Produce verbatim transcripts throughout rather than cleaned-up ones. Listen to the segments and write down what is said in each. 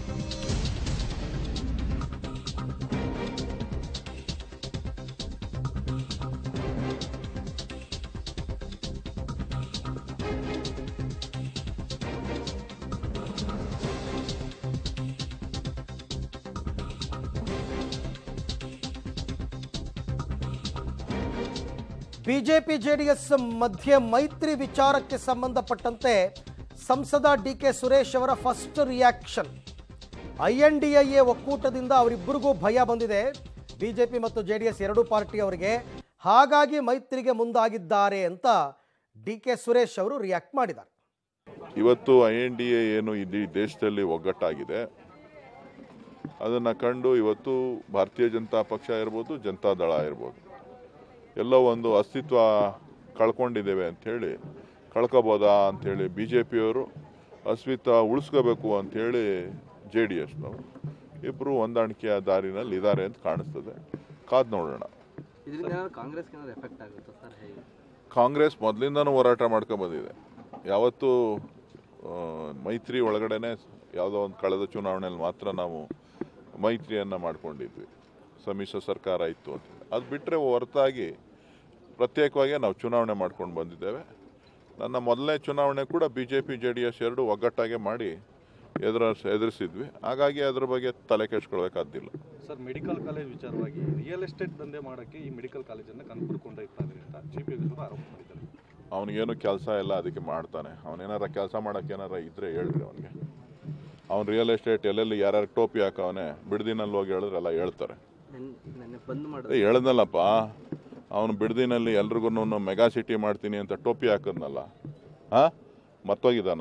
BJP JDS ಮಧ್ಯೆ ಮೈತ್ರಿ ವಿಚಾರಕ್ಕೆ ಸಂಬಂಧಪಟ್ಟಂತೆ ಸಂಸದ ಡಿ ಕೆ ಸುರೇಶ್ ಅವರ first reaction. I N D A ಒಕ್ಕೂಟದಿಂದ ಅವರಿಬ್ಬರಿಗೂ ಭಯ ಬಂದಿದೆ, ಬಿಜೆಪಿ ಮತ್ತು ಜೆಡಿಎಸ್ ಎರಡೂ ಪಾರ್ಟಿ ಅವರಿಗೆ, ಹಾಗಾಗಿ ಮೈತ್ರಿಗೆ ಮುಂದಾಗಿದ್ದಾರೆ ಅಂತ ಡಿ ಕೆ ಸುರೇಶ್ ಅವರು ರಿಯಾಕ್ಟ್ ಮಾಡಿದ್ದಾರೆ. ಇವತ್ತು ಐ ಎನ್ ಡಿ ಎ ಏನು ಇಡೀ ದೇಶದಲ್ಲಿ ಒಗ್ಗಟ್ಟಾಗಿದೆ, ಅದನ್ನು ಕಂಡು ಇವತ್ತು ಭಾರತೀಯ ಜನತಾ ಪಕ್ಷ ಇರ್ಬೋದು, ಜನತಾದಳ ಇರ್ಬೋದು, ಎಲ್ಲೋ ಒಂದು ಅಸ್ತಿತ್ವ ಕಳ್ಕೊಂಡಿದ್ದೇವೆ ಅಂಥೇಳಿ, ಕಳ್ಕೊಬೋದಾ ಅಂಥೇಳಿ ಬಿ ಜೆ ಪಿಯವರು ಅಸ್ತಿತ್ವ ಉಳಿಸ್ಕೋಬೇಕು ಅಂಥೇಳಿ ಜೆ ಡಿ ಎಸ್ನವರು ಇಬ್ಬರು ಹೊಂದಾಣಿಕೆಯ ದಾರಿನಲ್ಲಿ ಇದ್ದಾರೆ ಅಂತ ಕಾಣಿಸ್ತದೆ. ಕಾದು ನೋಡೋಣ. ಕಾಂಗ್ರೆಸ್ ಮೊದಲಿಂದನೂ ಹೋರಾಟ ಮಾಡ್ಕೊಂಡ್ಬಂದಿದೆ. ಯಾವತ್ತೂ ಮೈತ್ರಿ ಒಳಗಡೆನೆ ಯಾವುದೋ ಒಂದು ಕಳೆದ ಚುನಾವಣೆಯಲ್ಲಿ ಮಾತ್ರ ನಾವು ಮೈತ್ರಿಯನ್ನು ಮಾಡ್ಕೊಂಡಿದ್ವಿ, ಸಮ್ಮಿಶ್ರ ಸರ್ಕಾರ ಇತ್ತು ಅಂತ. ಅದು ಬಿಟ್ಟರೆ ಹೊರತಾಗಿ ಪ್ರತ್ಯೇಕವಾಗಿ ನಾವು ಚುನಾವಣೆ ಮಾಡ್ಕೊಂಡು ಬಂದಿದ್ದೇವೆ. ನನ್ನ ಮೊದಲನೇ ಚುನಾವಣೆ ಕೂಡ B J P J D S ಎರಡು ಒಗ್ಗಟ್ಟಾಗೆ ಮಾಡಿ ಎದುರ ಎದುರಿಸಿದ್ವಿ. ಹಾಗಾಗಿ ಅದ್ರ ಬಗ್ಗೆ ತಲೆ ಕೆಡಿಸ್ಕೊಳ್ಬೇಕಾದಿಲ್ಲ. ಸರ್, ಮೆಡಿಕಲ್ ಕಾಲೇಜ್ ವಿಚಾರವಾಗಿ ರಿಯಲ್ ಎಸ್ಟೇಟ್ ದಂಧೆ ಮಾಡೋಕ್ಕೆ ಈ ಮೆಡಿಕಲ್ ಕಾಲೇಜನ್ನು ಕನಕಪುರ ಕೊಂಡೊಯ್ತಾರೆ ಅಂತ ಜಿ ಪಿ ಆರೋಪ ಮಾಡಿದ್ದಾರೆ. ಅವನಿಗೇನು ಕೆಲಸ ಇಲ್ಲ, ಅದಕ್ಕೆ ಮಾಡ್ತಾನೆ. ಅವನೇನಾರ ಕೆಲಸ ಮಾಡೋಕ್ಕೆ ಏನಾರ ಇದ್ದರೆ ಹೇಳ್ರಿ ಅವನಿಗೆ. ಅವ್ನು ರಿಯಲ್ ಎಸ್ಟೇಟ್ ಎಲ್ಲೆಲ್ಲಿ ಯಾರ್ಯಾರು ಟೋಪಿ ಹಾಕವನೇ ಬಿಡ್ದಿನಲ್ಲಿ ಹೋಗಿ ಹೇಳಿದ್ರೆಲ್ಲ ಹೇಳ್ತಾರೆ. ಹೇಳ್ದಲ್ಲಪ್ಪ, ಅವನು ಬಿಡ್ದಿನಲ್ಲಿ ಎಲ್ರಿಗೂ ಮೆಗಾ ಸಿಟಿ ಮಾಡ್ತೀನಿ ಅಂತ ಟೋಪಿ ಹಾಕಿದ್ನಲ್ಲ, ಹಾಂ ಮತ್ತೋಗಿದ್ದಾನ?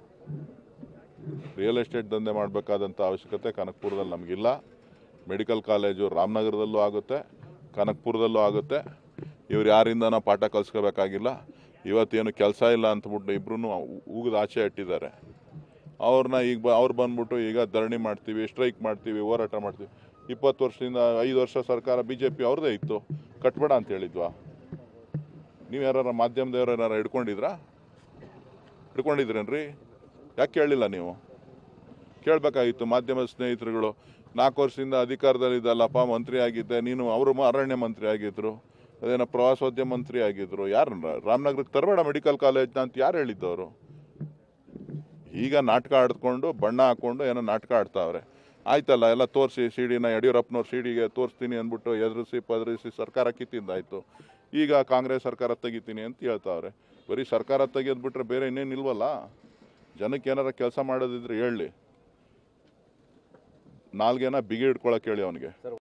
ರಿಯಲ್ ಎಸ್ಟೇಟ್ ದಂಧೆ ಮಾಡಬೇಕಾದಂಥ ಅವಶ್ಯಕತೆ ಕನಕಪುರದಲ್ಲಿ ನಮಗಿಲ್ಲ. ಮೆಡಿಕಲ್ ಕಾಲೇಜು ರಾಮನಗರದಲ್ಲೂ ಆಗುತ್ತೆ, ಕನಕಪುರದಲ್ಲೂ ಆಗುತ್ತೆ. ಇವ್ರು ಯಾರಿಂದನೂ ಪಾಠ ಕಲಿಸ್ಕೋಬೇಕಾಗಿಲ್ಲ. ಇವತ್ತೇನು ಕೆಲಸ ಇಲ್ಲ ಅಂತಬಿಟ್ಟು ಇಬ್ಬರೂ ಉಗಿದು ಆಚೆ ಇಟ್ಟಿದ್ದಾರೆ. ಅವ್ರನ್ನ ಈಗ ಬ ಅವ್ರು ಬಂದ್ಬಿಟ್ಟು ಈಗ ಧರಣಿ ಮಾಡ್ತೀವಿ, ಸ್ಟ್ರೈಕ್ ಮಾಡ್ತೀವಿ, ಹೋರಾಟ ಮಾಡ್ತೀವಿ. ಇಪ್ಪತ್ತು ವರ್ಷದಿಂದ ಐದು ವರ್ಷ ಸರ್ಕಾರ ಬಿ ಜೆ ಪಿ ಅವ್ರದ್ದೇ ಇತ್ತು, ಕಟ್ಬೇಡ ಅಂತ ಹೇಳಿದ್ವಾ? ನೀವು ಯಾರು ಮಾಧ್ಯಮದವ್ರು ಏನಾರು ಹಿಡ್ಕೊಂಡಿದ್ರಾ? ಹಿಡ್ಕೊಂಡಿದ್ರೇನ್ರಿ? ಯಾಕೆ ಕೇಳಲಿಲ್ಲ ನೀವು? ಕೇಳಬೇಕಾಗಿತ್ತು. ಮಾಧ್ಯಮ ಸ್ನೇಹಿತರುಗಳು, ನಾಲ್ಕು ವರ್ಷದಿಂದ ಅಧಿಕಾರದಲ್ಲಿದ್ದಲ್ಲಪ್ಪ, ಮಂತ್ರಿ ಆಗಿದ್ದೆ ನೀನು, ಅವರು ಅರಣ್ಯ ಮಂತ್ರಿ ಆಗಿದ್ರು, ಅದೇನೋ ಪ್ರವಾಸೋದ್ಯಮ ಮಂತ್ರಿ ಆಗಿದ್ರು. ಯಾರು ರಾಮನಗರಕ್ಕೆ ತರಬೇಡ ಮೆಡಿಕಲ್ ಕಾಲೇಜ್ನ ಅಂತ ಯಾರು ಹೇಳಿದ್ದವರು? ಈಗ ನಾಟಕ ಆಡ್ಕೊಂಡು ಬಣ್ಣ ಹಾಕ್ಕೊಂಡು ಏನೋ ನಾಟಕ ಆಡ್ತಾವ್ರೆ. ಆಯ್ತಲ್ಲ, ಎಲ್ಲ ತೋರಿಸಿ ಸಿ ಡಿನ ಯಡಿಯೂರಪ್ಪನವ್ರು ಸಿ ಡಿಗೆ ತೋರಿಸ್ತೀನಿ ಅಂದ್ಬಿಟ್ಟು ಎದುರಿಸಿ ಪದರಿಸಿ ಸರ್ಕಾರ ಕಿತ್ತಿದ್ದಾಯಿತು. ಈಗ ಕಾಂಗ್ರೆಸ್ ಸರ್ಕಾರ ತೆಗಿತೀನಿ ಅಂತ ಹೇಳ್ತಾವ್ರೆ. ಬರೀ ಸರ್ಕಾರ ತೆಗೆದ್ಬಿಟ್ರೆ ಬೇರೆ ಇನ್ನೇನು ಇಲ್ವಲ್ಲ. ಜನಕ್ಕೆ ಏನಾರ ಕೆಲಸ ಮಾಡೋದಿದ್ರೆ ಹೇಳಿ, ನಾಲ್ಗೇನ ಬಿಗಿ ಹಿಡ್ಕೊಳಕ್ಕೆ ಹೇಳಿ ಅವನಿಗೆ.